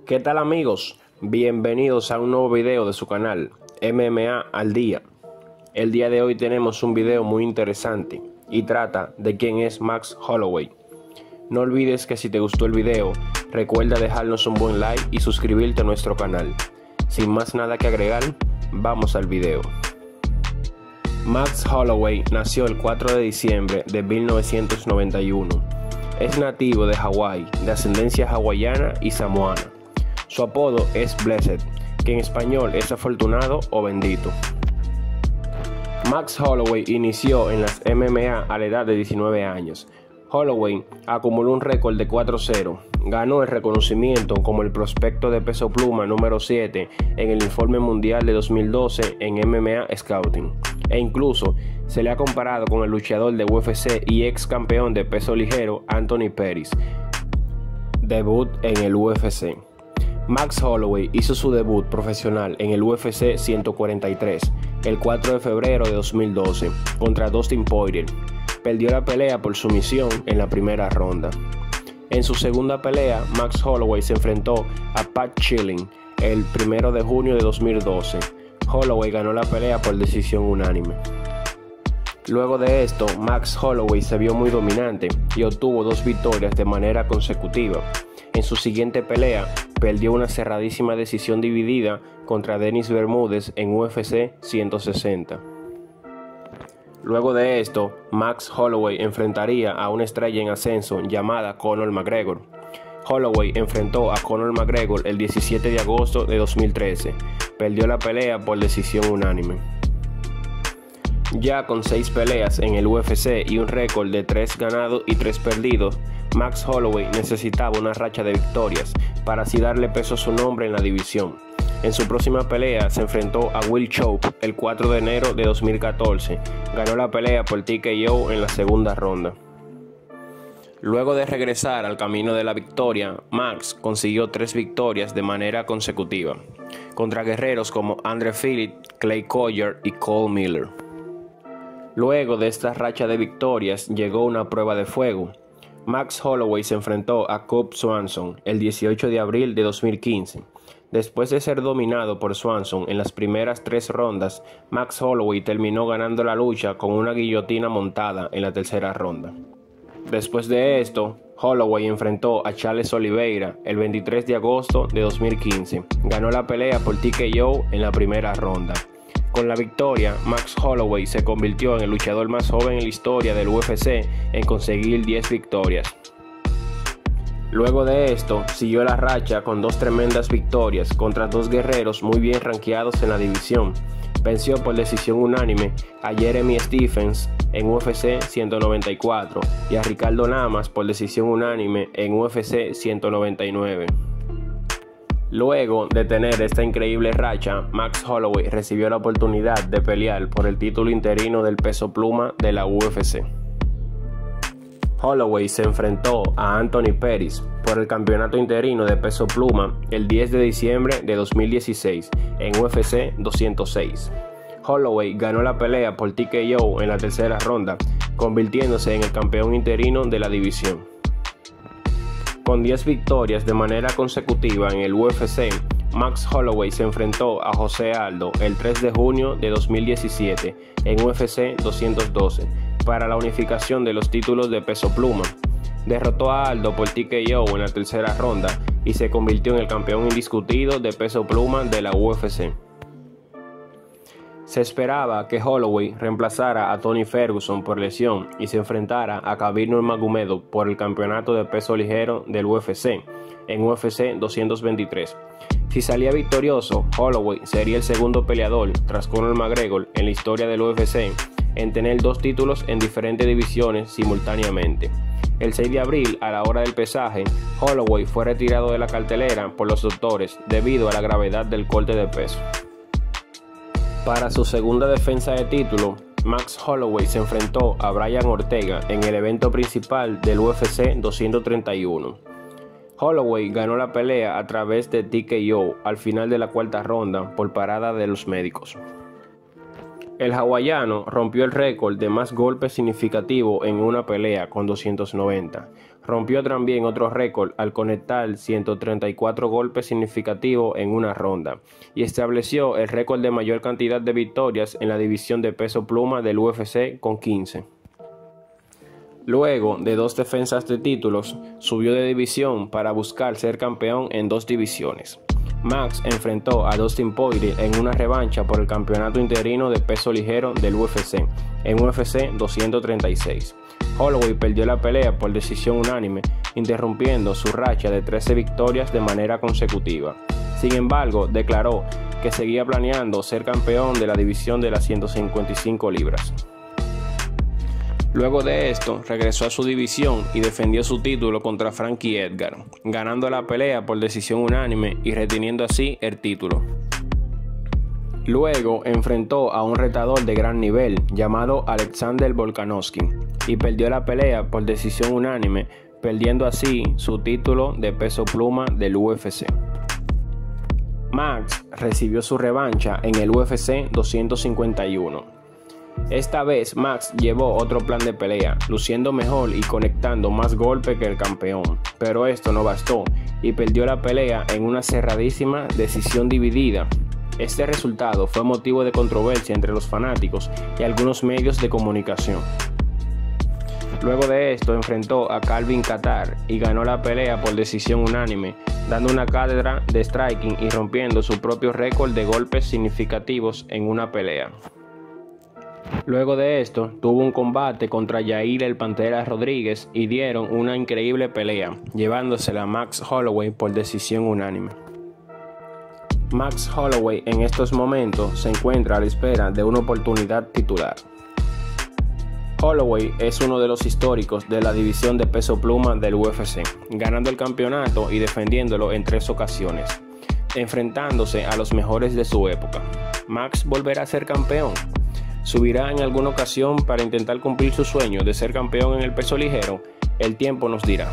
¿Qué tal amigos? Bienvenidos a un nuevo video de su canal MMA al día. El día de hoy tenemos un video muy interesante y trata de quién es Max Holloway. No olvides que si te gustó el video, recuerda dejarnos un buen like y suscribirte a nuestro canal. Sin más nada que agregar, vamos al video. Max Holloway nació el 4 de diciembre de 1991. Es nativo de Hawái, de ascendencia hawaiana y samoana. Su apodo es Blessed, que en español es afortunado o bendito. Max Holloway inició en las MMA a la edad de 19 años. Holloway acumuló un récord de 4-0, ganó el reconocimiento como el prospecto de peso pluma número 7 en el informe mundial de 2012 en MMA Scouting, e incluso se le ha comparado con el luchador de UFC y ex campeón de peso ligero Anthony Pettis. Debut en el UFC. Max Holloway hizo su debut profesional en el UFC 143 el 4 de febrero de 2012 contra Dustin Poirier. Perdió la pelea por sumisión en la primera ronda. En su segunda pelea, Max Holloway se enfrentó a Pat Chilling el 1 de junio de 2012. Holloway ganó la pelea por decisión unánime. Luego de esto, Max Holloway se vio muy dominante y obtuvo 2 victorias de manera consecutiva. En su siguiente pelea, perdió una cerradísima decisión dividida contra Dennis Bermúdez en UFC 160. Luego de esto, Max Holloway enfrentaría a una estrella en ascenso llamada Conor McGregor. Holloway enfrentó a Conor McGregor el 17 de agosto de 2013. Perdió la pelea por decisión unánime. Ya con 6 peleas en el UFC y un récord de 3 ganados y 3 perdidos, Max Holloway necesitaba una racha de victorias para así darle peso a su nombre en la división. En su próxima pelea se enfrentó a Will Chope el 4 de enero de 2014. Ganó la pelea por TKO en la segunda ronda. Luego de regresar al camino de la victoria, Max consiguió 3 victorias de manera consecutiva contra guerreros como Andre Philip, Clay Collier y Cole Miller. Luego de esta racha de victorias llegó una prueba de fuego. Max Holloway se enfrentó a Cub Swanson el 18 de abril de 2015. Después de ser dominado por Swanson en las primeras 3 rondas, Max Holloway terminó ganando la lucha con una guillotina montada en la tercera ronda. Después de esto, Holloway enfrentó a Charles Oliveira el 23 de agosto de 2015. Ganó la pelea por TKO en la primera ronda. Con la victoria, Max Holloway se convirtió en el luchador más joven en la historia del UFC en conseguir 10 victorias. Luego de esto, siguió la racha con 2 tremendas victorias contra 2 guerreros muy bien rankeados en la división. Venció por decisión unánime a Jeremy Stephens en UFC 194 y a Ricardo Lamas por decisión unánime en UFC 199. Luego de tener esta increíble racha, Max Holloway recibió la oportunidad de pelear por el título interino del peso pluma de la UFC. Holloway se enfrentó a Anthony Pettis por el campeonato interino de peso pluma el 10 de diciembre de 2016 en UFC 206. Holloway ganó la pelea por TKO en la tercera ronda, convirtiéndose en el campeón interino de la división. Con 10 victorias de manera consecutiva en el UFC, Max Holloway se enfrentó a José Aldo el 3 de junio de 2017 en UFC 212 para la unificación de los títulos de peso pluma. Derrotó a Aldo por TKO en la tercera ronda y se convirtió en el campeón indiscutido de peso pluma de la UFC. Se esperaba que Holloway reemplazara a Tony Ferguson por lesión y se enfrentara a Khabib Nurmagomedov por el campeonato de peso ligero del UFC en UFC 223. Si salía victorioso, Holloway sería el segundo peleador tras Conor McGregor en la historia del UFC en tener 2 títulos en diferentes divisiones simultáneamente. El 6 de abril, a la hora del pesaje, Holloway fue retirado de la cartelera por los doctores debido a la gravedad del corte de peso. Para su segunda defensa de título, Max Holloway se enfrentó a Brian Ortega en el evento principal del UFC 231. Holloway ganó la pelea a través de TKO al final de la cuarta ronda por parada de los médicos. El hawaiano rompió el récord de más golpes significativos en una pelea con 290. Rompió también otro récord al conectar 134 golpes significativos en una ronda y estableció el récord de mayor cantidad de victorias en la división de peso pluma del UFC con 15. Luego de 2 defensas de títulos, subió de división para buscar ser campeón en 2 divisiones. Max enfrentó a Dustin Poirier en una revancha por el campeonato interino de peso ligero del UFC, en UFC 236. Holloway perdió la pelea por decisión unánime, interrumpiendo su racha de 13 victorias de manera consecutiva. Sin embargo, declaró que seguía planeando ser campeón de la división de las 155 libras. Luego de esto, regresó a su división y defendió su título contra Frankie Edgar, ganando la pelea por decisión unánime y reteniendo así el título. Luego enfrentó a un retador de gran nivel llamado Alexander Volkanovski y perdió la pelea por decisión unánime, perdiendo así su título de peso pluma del UFC. Max recibió su revancha en el UFC 251. Esta vez Max llevó otro plan de pelea, luciendo mejor y conectando más golpes que el campeón, pero esto no bastó y perdió la pelea en una cerradísima decisión dividida. Este resultado fue motivo de controversia entre los fanáticos y algunos medios de comunicación. Luego de esto enfrentó a Calvin Kattar y ganó la pelea por decisión unánime, dando una cátedra de striking y rompiendo su propio récord de golpes significativos en una pelea. Luego de esto, tuvo un combate contra Yair el Pantera Rodríguez y dieron una increíble pelea, llevándosela a Max Holloway por decisión unánime. Max Holloway en estos momentos se encuentra a la espera de una oportunidad titular. Holloway es uno de los históricos de la división de peso pluma del UFC, ganando el campeonato y defendiéndolo en 3 ocasiones, enfrentándose a los mejores de su época. ¿Max volverá a ser campeón? ¿Subirá en alguna ocasión para intentar cumplir su sueño de ser campeón en el peso ligero? El tiempo nos dirá.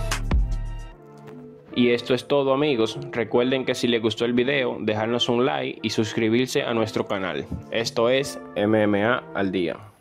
Y esto es todo, amigos. Recuerden que si les gustó el video, dejarnos un like y suscribirse a nuestro canal. Esto es MMA al Día.